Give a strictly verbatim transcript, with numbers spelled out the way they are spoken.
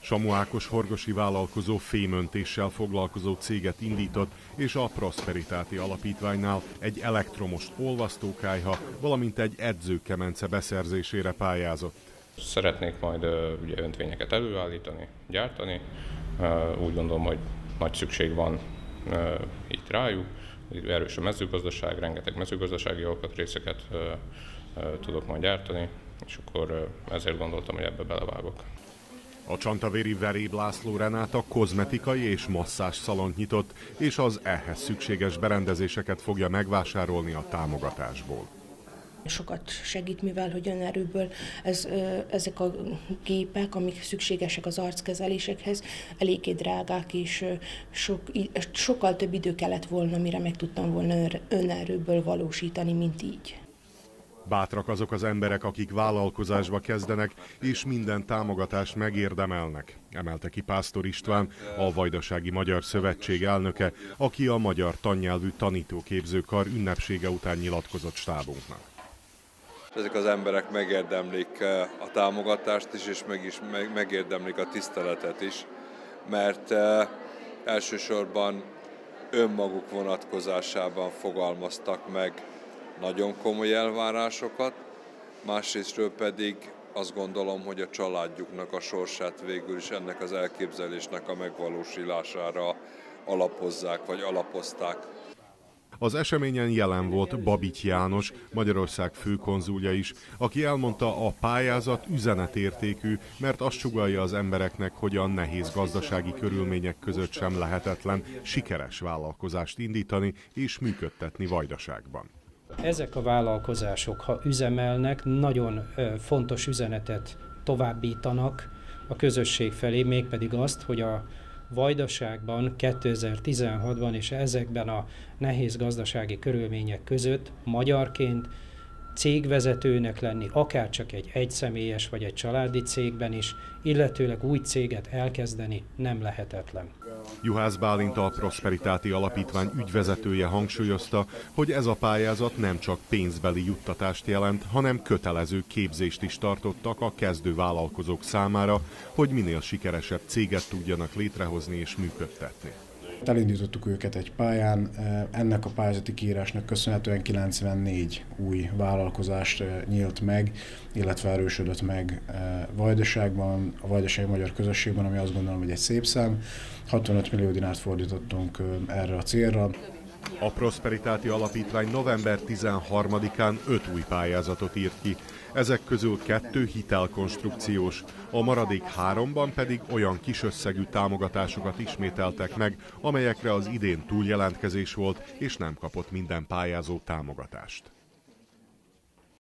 Samu Ákos horgosi vállalkozó fémöntéssel foglalkozó céget indított, és a Prosperitáti Alapítványnál egy elektromos olvasztókályha, valamint egy edzőkemence beszerzésére pályázott. Szeretnék majd ugye öntvényeket előállítani, gyártani. Úgy gondolom, hogy nagy szükség van itt rájuk. Erős a mezőgazdaság, rengeteg mezőgazdasági alkatrészeket tudok majd gyártani, és akkor ezért gondoltam, hogy ebbe belevágok. A csantavéri Veréb László Renáta kozmetikai és masszázs szalont nyitott, és az ehhez szükséges berendezéseket fogja megvásárolni a támogatásból. Sokat segít, mivel hogy önerőből ez, ezek a gépek, amik szükségesek az arckezelésekhez, eléggé drágák, és sok, sokkal több idő kellett volna, mire meg tudtam volna önerőből valósítani, mint így. Bátrak azok az emberek, akik vállalkozásba kezdenek, és minden támogatást megérdemelnek, emelte ki Pásztor István, a Vajdasági Magyar Szövetség elnöke, aki a Magyar Tannyelvű Tanítóképzőkar ünnepsége után nyilatkozott stábunknak. Ezek az emberek megérdemlik a támogatást is, és meg is megérdemlik a tiszteletet is, mert elsősorban önmaguk vonatkozásában fogalmaztak meg nagyon komoly elvárásokat, másrésztről pedig azt gondolom, hogy a családjuknak a sorsát végül is ennek az elképzelésnek a megvalósulására alapozzák, vagy alapozták. Az eseményen jelen volt Babits János, Magyarország főkonzulja is, aki elmondta, a pályázat üzenetértékű, mert azt sugallja az embereknek, hogy a nehéz gazdasági körülmények között sem lehetetlen sikeres vállalkozást indítani és működtetni Vajdaságban. Ezek a vállalkozások, ha üzemelnek, nagyon fontos üzenetet továbbítanak a közösség felé, mégpedig azt, hogy a Vajdaságban kétezer-tizenhatban és ezekben a nehéz gazdasági körülmények között magyarként cégvezetőnek lenni, akár csak egy egyszemélyes vagy egy családi cégben is, illetőleg új céget elkezdeni nem lehetetlen. Juhász Bálint, a Prosperitáti Alapítvány ügyvezetője hangsúlyozta, hogy ez a pályázat nem csak pénzbeli juttatást jelent, hanem kötelező képzést is tartottak a kezdő vállalkozók számára, hogy minél sikeresebb céget tudjanak létrehozni és működtetni. Elindítottuk őket egy pályán, ennek a pályázati kiírásnak köszönhetően kilencvennégy új vállalkozást nyílt meg, illetve erősödött meg Vajdaságban, a Vajdasági Magyar Közösségben, ami azt gondolom, hogy egy szép szám. hatvanöt millió dinárt fordítottunk erre a célra. A Prosperitáti Alapítvány november tizenharmadikán öt új pályázatot írt ki. Ezek közül kettő hitelkonstrukciós, a maradék háromban pedig olyan kisösszegű támogatásokat ismételtek meg, amelyekre az idén túljelentkezés volt, és nem kapott minden pályázó támogatást.